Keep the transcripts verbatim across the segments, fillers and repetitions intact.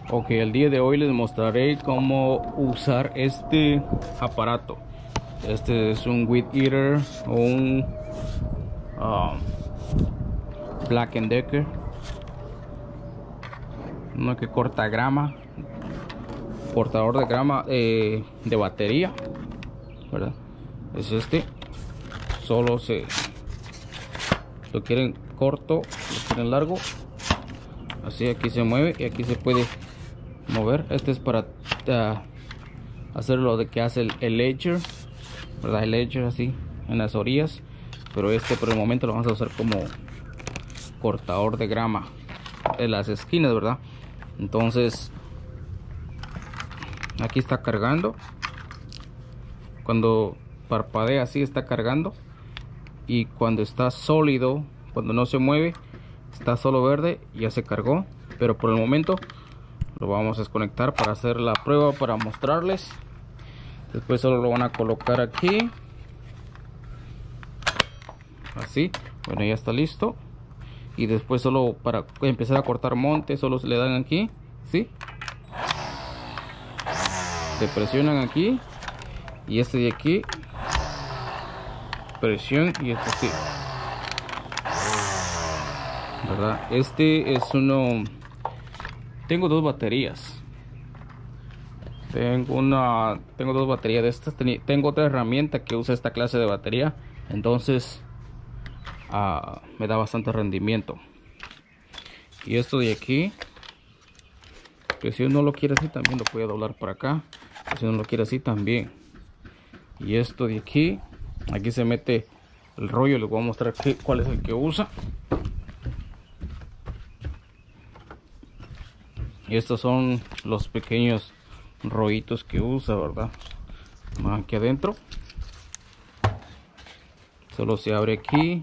Ok, el día de hoy les mostraré cómo usar este aparato. Este es un Weed Eater o un um, Black and Decker, uno que corta grama, cortador de grama eh, de batería, ¿verdad? Es este. Solo se lo quieren corto, lo quieren largo, así. Aquí se mueve y aquí se puede mover. Este es para uh, hacer lo de que hace el, el ledger, ¿verdad? El ledger así en las orillas, pero este por el momento lo vamos a usar como cortador de grama en las esquinas, ¿verdad? Entonces aquí está cargando. Cuando parpadea así está cargando, y cuando está sólido, cuando no se mueve, está solo verde, ya se cargó. Pero por el momento lo vamos a desconectar para hacer la prueba, para mostrarles. Después solo lo van a colocar aquí así. Bueno, ya está listo. Y después solo para empezar a cortar monte, solo se le dan aquí, ¿sí? Se presionan aquí, y este de aquí, presión, y este sí, ¿verdad? Este es uno. Tengo dos baterías. Tengo una, tengo dos baterías de estas. Tengo otra herramienta que usa esta clase de batería. Entonces uh, me da bastante rendimiento. Y esto de aquí, que si uno lo quiere así, también lo puede doblar para acá. Si uno lo quiere así, también. Y esto de aquí, aquí se mete el rollo. Les voy a mostrar qué, cuál es el que usa. Y estos son los pequeños rollitos que usa, ¿verdad? Aquí adentro solo se abre aquí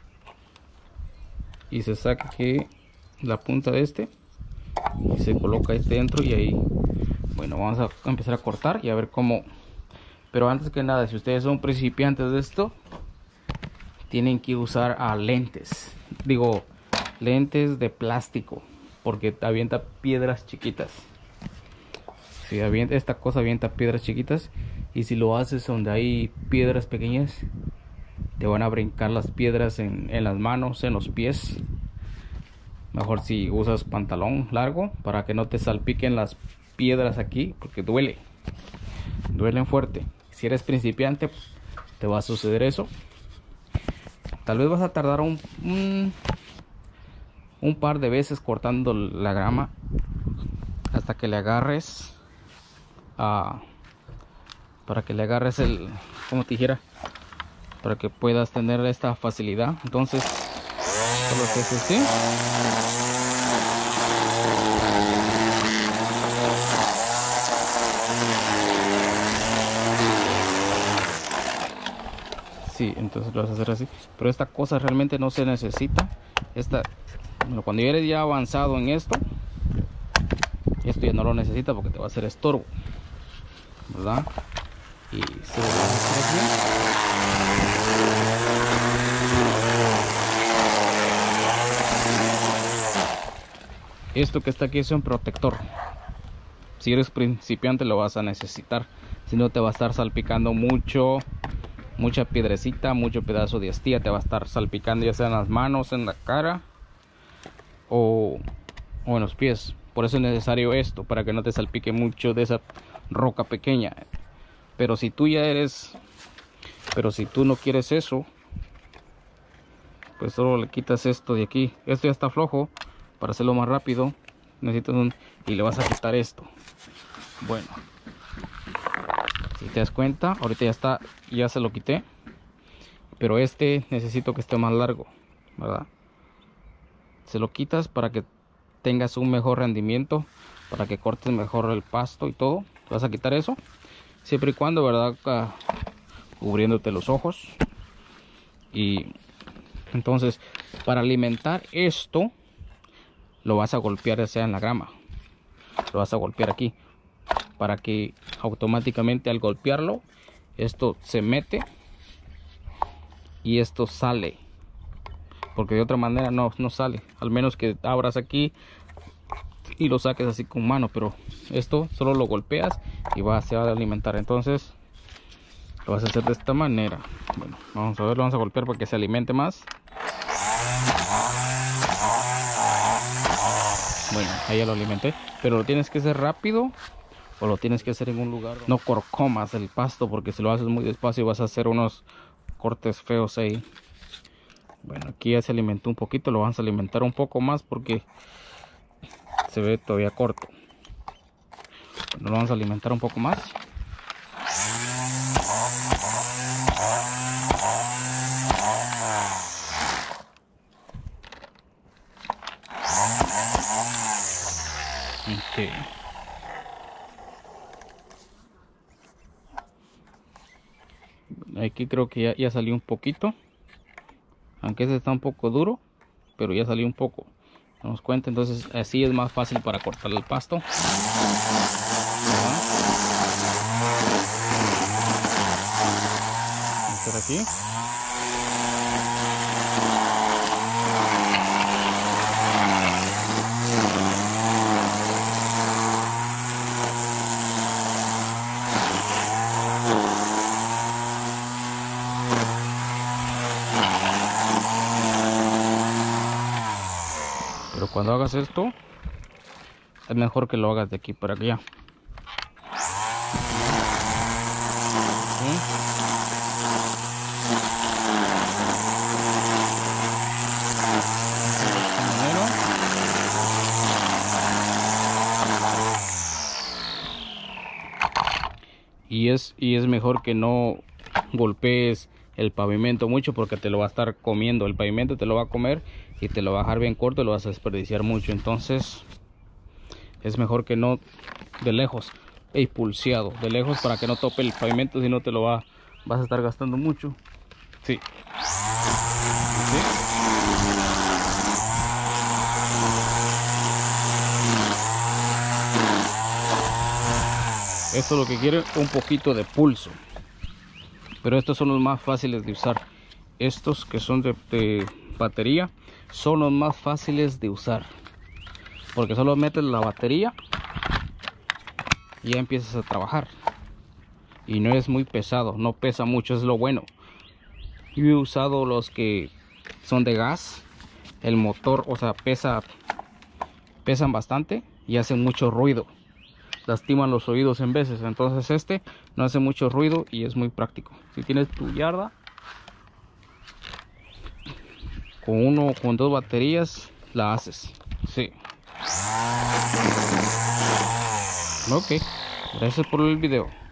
y se saca aquí la punta de este y se coloca este dentro, y ahí, bueno, vamos a empezar a cortar y a ver cómo. Pero antes que nada, si ustedes son principiantes de esto, tienen que usar a lentes, digo lentes de plástico, porque avienta piedras chiquitas. Si avienta, esta cosa avienta piedras chiquitas, y si lo haces donde hay piedras pequeñas, te van a brincar las piedras en, en las manos, en los pies. Mejor si usas pantalón largo para que no te salpiquen las piedras aquí, porque duele, duelen fuerte. Si eres principiante, te va a suceder eso. Tal vez vas a tardar un, un, un par de veces cortando la grama hasta que le agarres uh, para que le agarres el, como te dijera, para que puedas tener esta facilidad. Entonces solo es así. Sí, entonces lo vas a hacer así. Pero esta cosa realmente no se necesita. Esta, bueno, cuando ya eres ya avanzado en esto, esto ya no lo necesita porque te va a hacer estorbo, ¿verdad? Y se lo vas a hacer aquí. Esto que está aquí es un protector. Si eres principiante lo vas a necesitar. Si no, te va a estar salpicando mucho, mucha piedrecita, mucho pedazo de astilla te va a estar salpicando, ya sea en las manos, en la cara o, o en los pies. Por eso es necesario esto, para que no te salpique mucho de esa roca pequeña. Pero si tú ya eres, pero si tú no quieres eso, pues solo le quitas esto de aquí. Esto ya está flojo. Para hacerlo más rápido necesitas un, y le vas a quitar esto. Bueno, si te das cuenta, ahorita ya está, ya se lo quité, pero este necesito que esté más largo, ¿verdad? Se lo quitas para que tengas un mejor rendimiento, para que cortes mejor el pasto y todo. Vas a quitar eso, siempre y cuando, ¿verdad? Uh, cubriéndote los ojos. Y entonces, para alimentar esto, lo vas a golpear ya sea en la grama, lo vas a golpear aquí, para que automáticamente al golpearlo, esto se mete y esto sale, porque de otra manera no, no sale. Al menos que abras aquí, y lo saques así con mano, pero esto solo lo golpeas y va, se va a alimentar. Entonces lo vas a hacer de esta manera. Bueno, vamos a ver, lo vamos a golpear para que se alimente más. Bueno, ahí ya lo alimenté, pero lo tienes que hacer rápido o lo tienes que hacer en un lugar. No corcomas el pasto, porque si lo haces muy despacio vas a hacer unos cortes feos ahí. Bueno, aquí ya se alimentó un poquito, lo vamos a alimentar un poco más porque se ve todavía corto. Bueno, lo vamos a alimentar un poco más. Okay. Aquí creo que ya, ya salió un poquito, aunque este está un poco duro, pero ya salió un poco. Damos cuenta, entonces así es más fácil para cortar el pasto. Por aquí. Pero cuando hagas esto, es mejor que lo hagas de aquí para allá. ¿Sí? Y es, y es mejor que no golpees el pavimento mucho, porque te lo va a estar comiendo. El pavimento te lo va a comer y te lo va a dejar bien corto y lo vas a desperdiciar mucho. Entonces es mejor que no, de lejos, y pulseado de lejos, para que no tope el pavimento, si no te lo va, vas a estar gastando mucho. Sí. ¿Sí? Esto es lo que quiere, un poquito de pulso. Pero estos son los más fáciles de usar. Estos que son de, de batería son los más fáciles de usar, porque solo metes la batería y ya empiezas a trabajar. Y no es muy pesado, no pesa mucho, es lo bueno. Yo he usado los que son de gas. El motor, o sea, pesa pesan bastante y hacen mucho ruido, lastiman los oídos en veces. Entonces este no hace mucho ruido y es muy práctico. Si tienes tu yarda con uno, con dos baterías, la haces. Sí. Ok, gracias por el video.